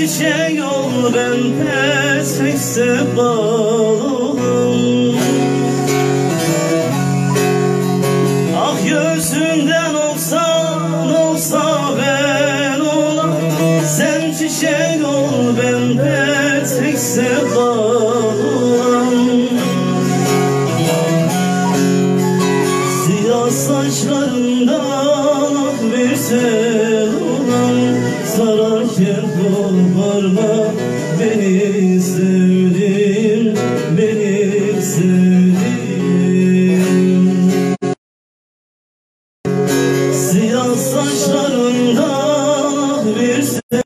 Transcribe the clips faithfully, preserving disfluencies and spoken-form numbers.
çiçek ol, ben petekse balım. Ah gözünden olsan olsa ben olam. Sen çiçek ol, ben petekse balım. Siyah saçlarından ak bir tel olan, sararken koparma beni sevdim, beni sevdim. Siyah saçlarından ak bir tel,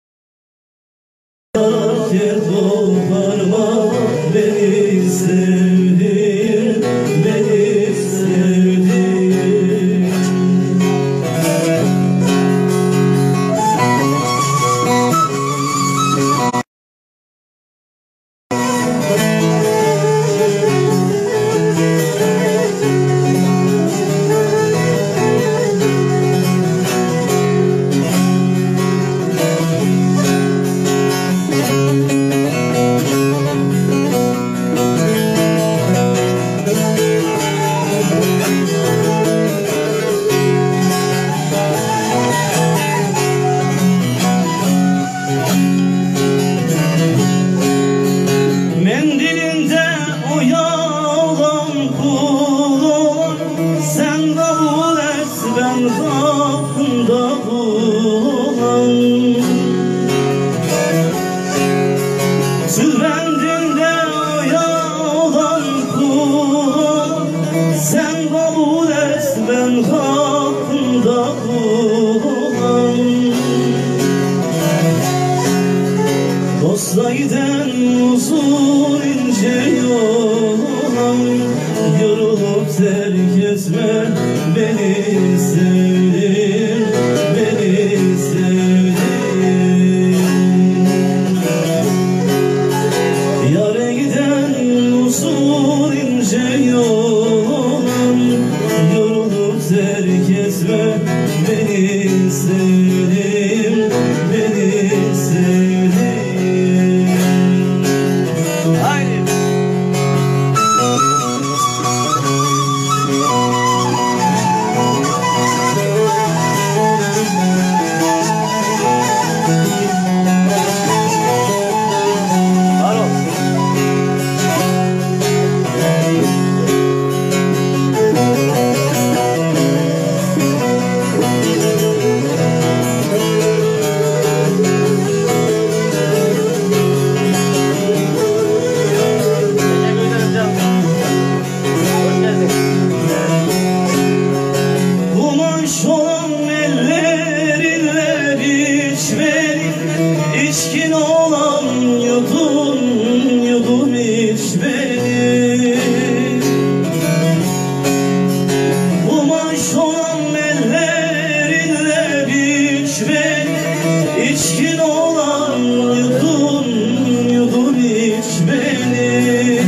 sararken koparma beni sevdim, beni sevdim. Mendilinde oyalan kul olan, sen kabul et ben hakkında bulan. Tülbendinde oyalan kul olan, sen kabul et ben hakkında bulan. Dostla giden uzun ince yolum, yorulup terk etme beni sevdim, beni sevdim. Yâre giden uzun ince yolum, yorulup terk etme beni sevdim, beni sevdim. İçkin olan yudum, yudum iç beni. Kumaş olan ellerinle biç beni. İçkin olan yudum, yudum iç beni.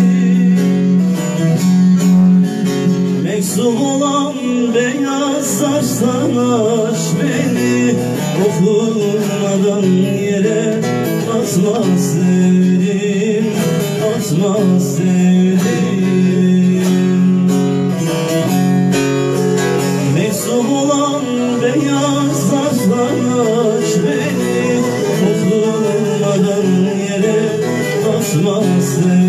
Meksup olan beyaz saçtan aç beni. Okunmadan yere atma sevdim, atma sevdim. Meksup olan beyaz saçlar aç beni. Okunmadan yere atma sevdim.